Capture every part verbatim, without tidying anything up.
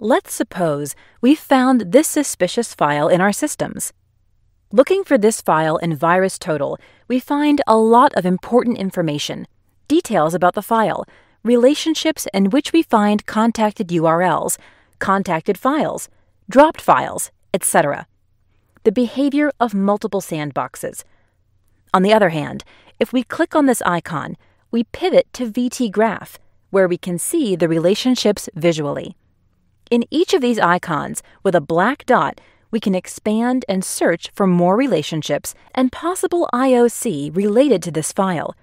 Let's suppose we found this suspicious file in our systems. Looking for this file in VirusTotal, we find a lot of important information, details about the file, relationships in which we find contacted U R Ls, contacted files, dropped files, et cetera. The behavior of multiple sandboxes. On the other hand, if we click on this icon, we pivot to V T Graph, where we can see the relationships visually. In each of these icons, with a black dot, we can expand and search for more relationships and possible I O C related to this file.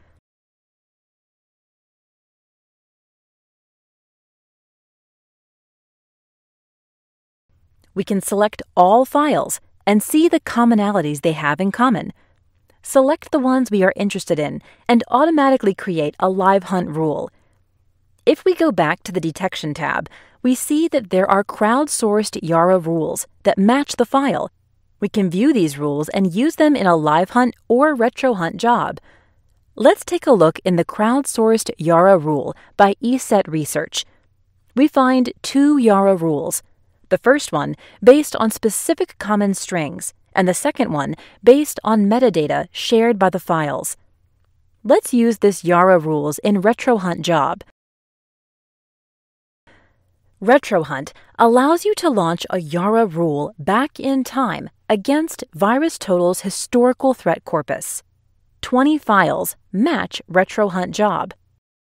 We can select all files and see the commonalities they have in common. Select the ones we are interested in and automatically create a live hunt rule. If we go back to the Detection tab, we see that there are crowdsourced YARA rules that match the file. We can view these rules and use them in a live hunt or retro hunt job. Let's take a look in the crowdsourced YARA rule by ESET Research. We find two YARA rules. The first one based on specific common strings, and the second one based on metadata shared by the files. Let's use this YARA rules in retro hunt job. RetroHunt allows you to launch a YARA rule back in time against VirusTotal's historical threat corpus. twenty files match RetroHunt job.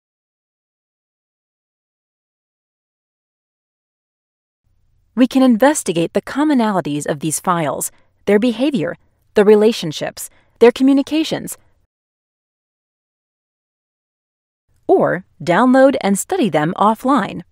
We can investigate the commonalities of these files, their behavior, the relationships, their communications, or download and study them offline.